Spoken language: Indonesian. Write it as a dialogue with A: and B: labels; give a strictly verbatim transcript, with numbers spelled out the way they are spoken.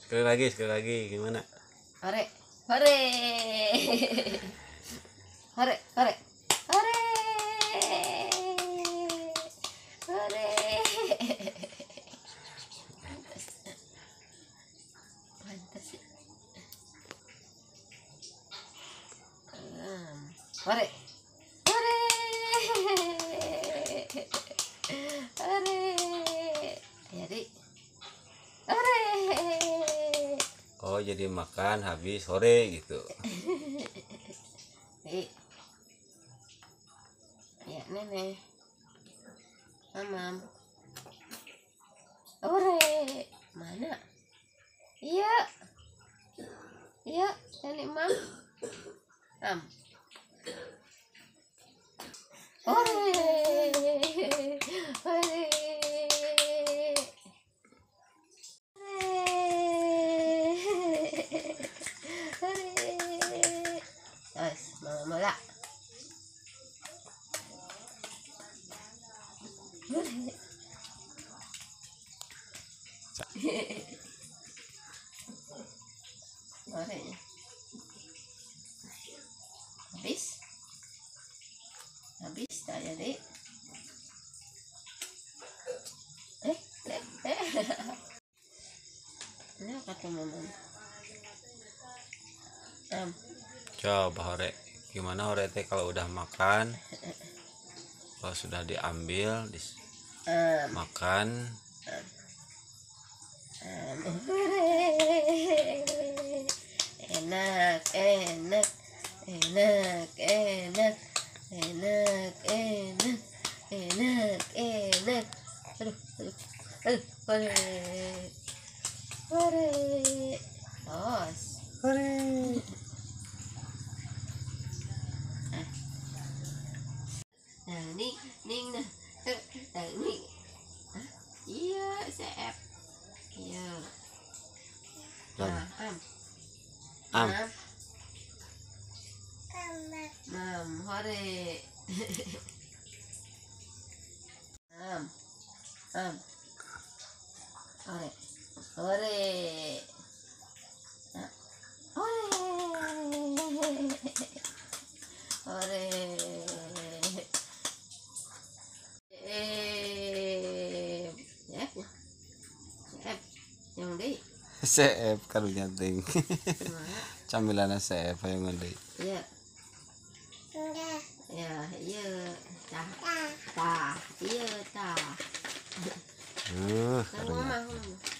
A: Sekali lagi, sekali lagi gimana?
B: Hore, hore, hore, hore, hore, hore. Pantas sih. Hore, hore, hore. Jadi, hore.
A: Oh, jadi makan habis sore gitu.
B: Nih. Ya, nenek. Mamam. Hore. Mana? Iya. Iya, nenek mam. Mam. Hore. Hore. Guys, mama mola. Habis, habis tak jadi. Eh, eh, eh. Ini kata mama. Um.
A: Coba hore, gimana hore teh kalau udah makan, kalau sudah diambil, dis
B: Um.
A: makan.
B: Um. Enak, enak, enak, enak, enak, enak, enak, enak. Aduh, aduh, aduh, hore, hore, tos,
A: Hore.
B: Nah, ning, ning, nah, nah, ning, iya, sep, iya, nah, am,
A: Am.
B: am, mam, hore, am, am, hore, hore, nah, hore, hore. Eh, F, F, yang di,
A: C F karunya ting. Camilan C F yang ngede.
B: ya, ya, iya, tah, tah, iya, tah.
A: Uh,
B: Kan
A: karunya.
B: mama,